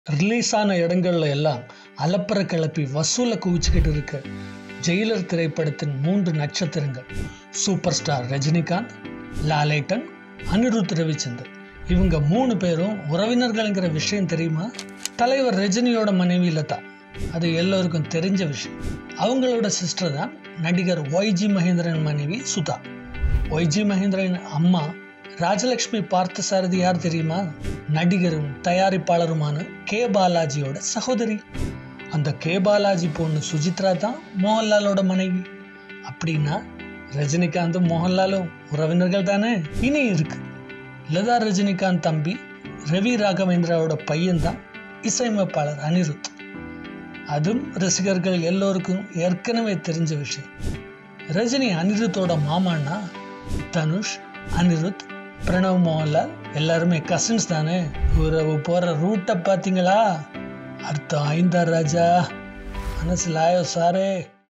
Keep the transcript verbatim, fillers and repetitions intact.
Release ஆன இடங்கள்ல எல்லாம் அலப்பற கிளப்பி வசூலை குவிச்சுக்கிட்டு இருக்க ஜெயிலர் திரைப்படத்தின் மூன்று நட்சத்திரங்கள் சூப்பர் ஸ்டார் ரஜினிகாந்த், லாலேட்டன், அனிருத் ரவிச்சந்தர். இவங்க மூணு பேரும் உறவினர்கள்ங்கிற விஷயம் தெரியுமா? தலைவர் ரஜினியோட மனைவி லதா, அது எல்லோருக்கும் தெரிஞ்ச விஷயம். அவங்களோட சிஸ்டர் தான் நடிகர் ஒய்ஜி மகேந்திரன் மனைவி சுதா. ஒய்ஜி மகேந்திரன் அம்மா ராஜலட்சுமி பார்த்தசாரதி யார் தெரியுமா? நடிகரும் தயாரிப்பாளருமான கே பாலாஜியோட சகோதரி. அந்த கே பாலாஜி பொண்ணு சுஜித்ரா தான் மோகன்லாலோட மனைவி. அப்படின்னா ரஜினிகாந்தும் மோகன்லாலும் உறவினர்கள் தானே. இனி இருக்கு லதா ரஜினிகாந்த் தம்பி ரவி ராகவேந்திராவோட பையன் தான் இசையமைப்பாளர் அனிருத். அதுவும் ரசிகர்கள் எல்லோருக்கும் ஏற்கனவே தெரிஞ்ச விஷயம். ரஜினி அனிருத்தோட மாமான்னா தனுஷ், அனிருத், பிரணவ், மோகன்லால் எல்லாருமே கசின்ஸ் தானே. உறவு போற ரூட்டை பார்த்தீங்களா? அர்த்தம் ஐந்தார் ராஜா, மனசில் ஆயோ சாரே.